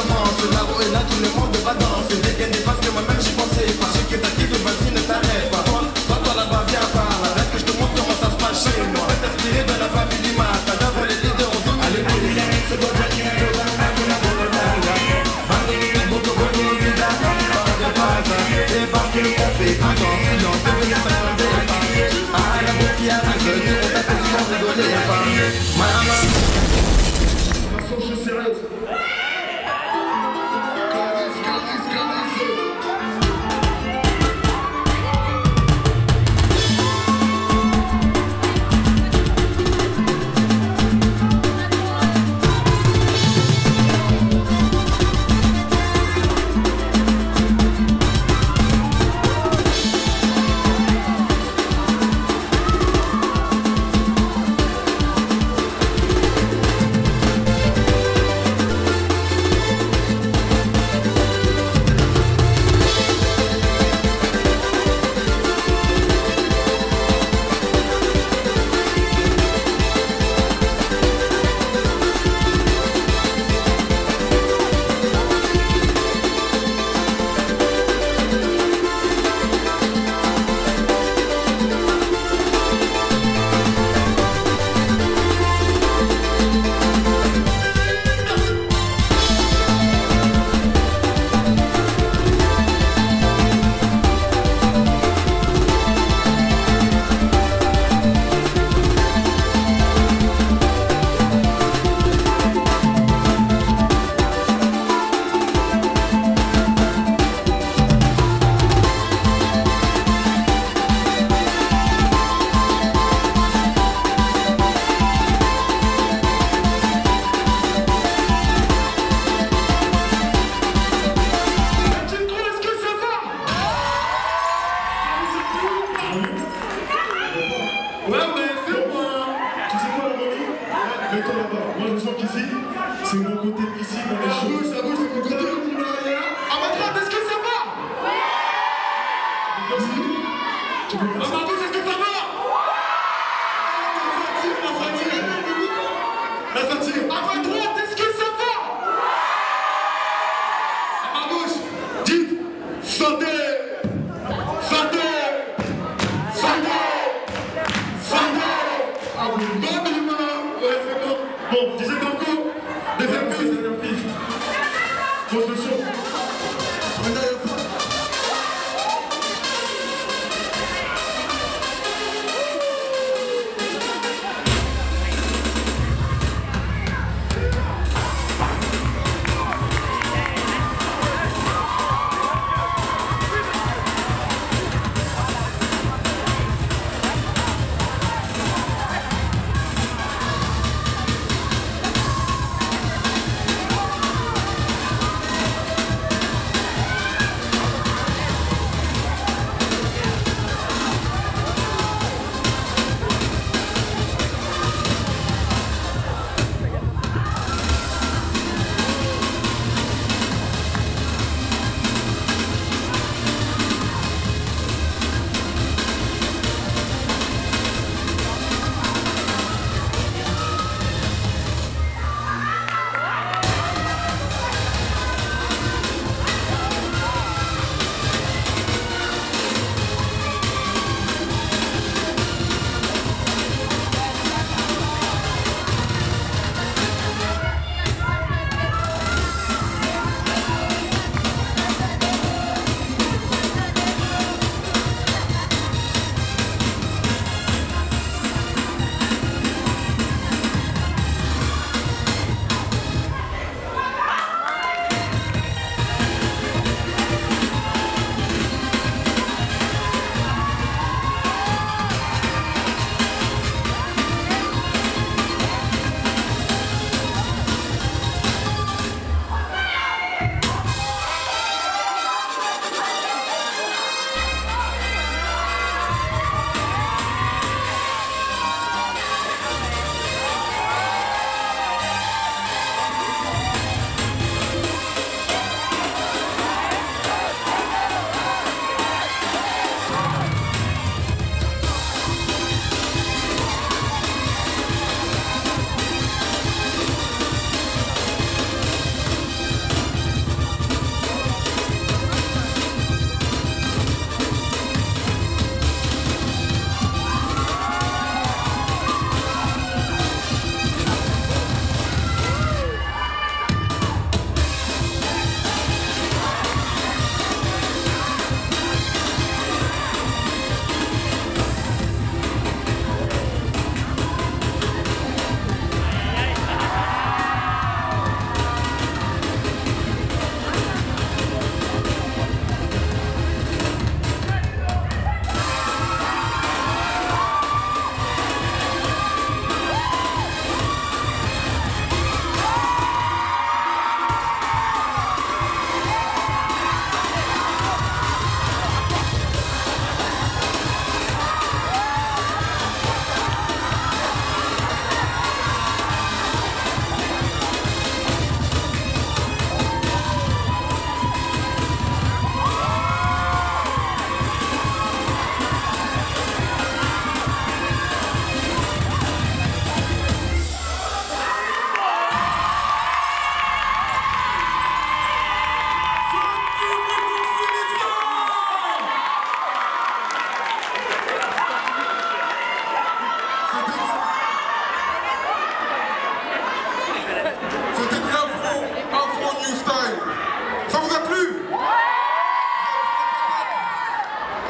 commence. La roue est là, tout le monde va danser. Dès qu'il y a des phases que moi-même j'y pensais pas. Je sais que t'acquittes, vas-y ne t'arrête pas. Toi là-bas viens par là. Reste que je te montre comment ça se passe chez moi. Fais t'inspirer de la famille du matin. D'abord les leaders ont tout. Allez, c'est bon, j'ai dit. C'est parce qu'on fait attention, c'est venu s'attendre pas. Ah, la boutique arrive, nous on t'appelle pour rigoler pas. Maman, la sauce est sérieuse.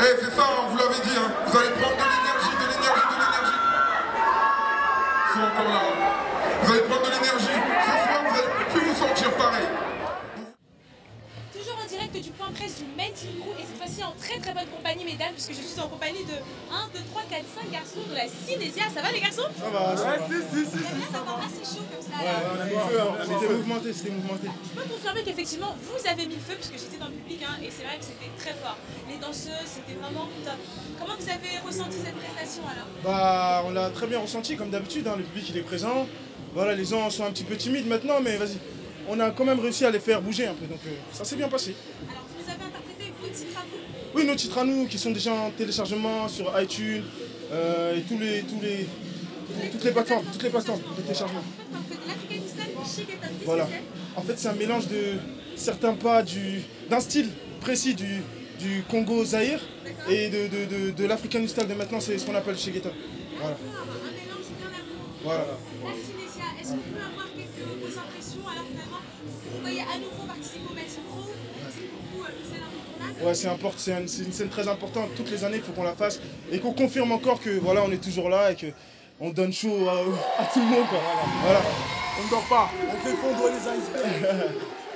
Eh, c'est ça, on vous l'avait dit, hein. Vous allez prendre de l'énergie, de l'énergie, de l'énergie. Ils sont encore là. Vous allez prendre de l'énergie. Ce soir, vous allez plus vous sentir pareil. Toujours en direct du point presse du Made in Crew et cette fois-ci en très très bonne compagnie, mesdames, puisque je suis en compagnie de 1, 2, 3, 4, 5 garçons de la Cinésia. Ça va les garçons? Ça va, ça va. C'est bien d'avoir assez chaud comme ça là. C'était mouvementé, c'était mouvementé. Je peux confirmer qu'effectivement vous avez mis le feu, puisque j'étais dans le public hein, et c'est vrai que c'était très fort. Les danseuses, c'était vraiment top. Comment vous avez ressenti cette prestation alors? Bah, on l'a très bien ressenti comme d'habitude, hein, le public il est présent. Voilà, les gens sont un petit peu timides maintenant, mais vas-y. On a quand même réussi à les faire bouger un peu, donc ça s'est bien passé. Alors vous nous avez interprété vos titres à vous? Oui, nos titres à nous qui sont déjà en téléchargement sur iTunes et toutes les plateformes de téléchargement. En fait, on fait de l'Afghanistan, Shigeta. Voilà. En fait, c'est un mélange de certains pas d'un style précis du Congo Zaïre et de l'African style de maintenant, c'est ce qu'on appelle Shigeta. Voilà. Un mélange bien à vous. Voilà. La Cinésia, est-ce qu'on peut avoir vos impressions? Alors finalement, vous voyez à nouveau participer au Made in Crew. C'est pour vous une scène incontournable? Ouais, c'est une scène très importante. Toutes les années, il faut qu'on la fasse et qu'on confirme encore que voilà, on est toujours là et qu'on donne chaud à tout le monde. Quoi. Voilà. On ne dort pas. On fait fondre les icebergs.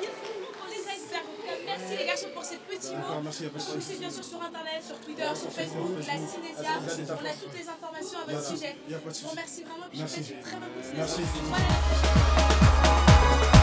Merci les garçons pour ces petits mots. Merci, on vous suit bien sûr sur internet, sur Twitter, sur Facebook, la Cinésia. On a toutes les informations à votre sujet. Je vous remercie vraiment et je vous souhaite une très bonne continuation. Merci.